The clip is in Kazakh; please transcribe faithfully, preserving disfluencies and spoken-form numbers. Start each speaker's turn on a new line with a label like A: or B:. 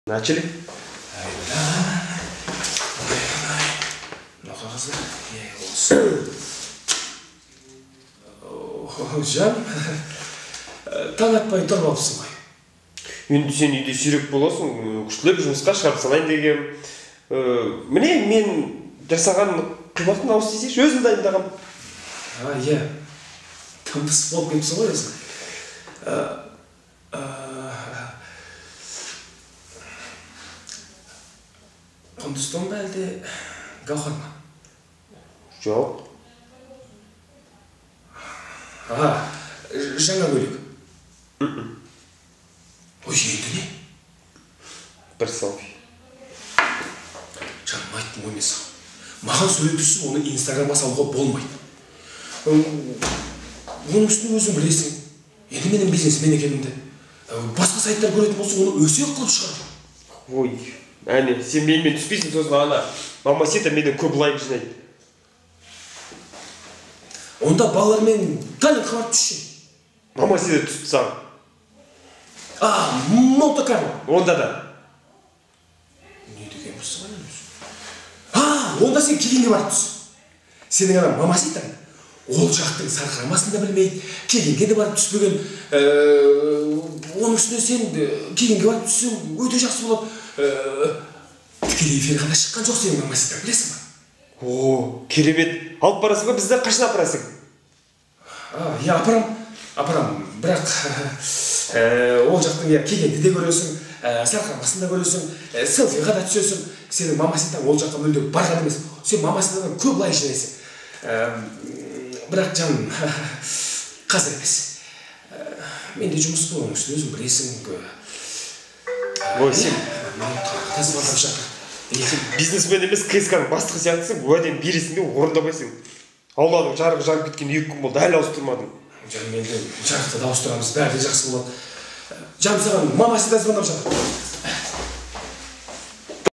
A: Начали?
B: Жан, таң атпай тұрып алыпсың ғой.
A: Енді сен үйде сирек боласың, күштілеп жұмысқа шығарып салайын деген. Міне, мен жасаған қимақтың ауыз тесеш, өзім дайындағам.
B: А, иә. Тымпыс болып кетіпсің ғой өзің. Құндыздан ба әлде Гаухар ма?
A: Жоқ.
B: А, жаңа бөлек. Ой, енді не?
A: Бір селфи.
B: Жаным айттым ғой мен саған. Маған сурет түсіп, оны инстаграмға салуға болмайды. Оның үстіне өзің білесің. Енді менің бизнесмен екенімді. Басқа сайттар көретін болса, оны өсек қылып шығар.
A: Ой, әне, сен менімен түспейсің, сосын ана мамасита менен көп лайк жинайды.
B: Онда балалармен талент хабар түсші.
A: Мамасита түсті саған.
B: А, Монте-Карло.
A: Онда да.
B: Не деген бұсы ғана өзі? А, онда сен келгенге барып түс. Сенің ана мамаситаң ол жақтың сарқырамасын да білмейді, келгенге де барып түспеген. Оның үстіне сен келгенге барып түссең өте жақсы болып. Тікелей эфирге ғана шыққан жоқ сенің мамаситаң, білесің ба?
A: О, керемет. Алып барасың ба, бізді қашан апарасың?
B: Иә, апарам, апарам. Бірақ ол жақтың келгенді де көресің, сарқырамасын да көресің, селфиға да түсесің. Сенің мамаситаң ол жаққа мүлде барған емес. Сен мамаситаңнан көп лайк жинайсың. Бірақ жаным, қазір емес. Менде жұмыс бұл, оның үстіне өзің білесің.
A: Ой, сен
B: тасымалдап жатыр.
A: Бизнесмен емес, кесканың бастығы сияқтысың, уәден бересің де орындамайсың. Ауланың жарығы жанып кеткен екі күн болды, әлі ауыстырмадың.
B: Жаным, енді жарықты да ауыстырамыз, бәрі де жақсы болады. Жаным, саған мамасита звондап жатыр.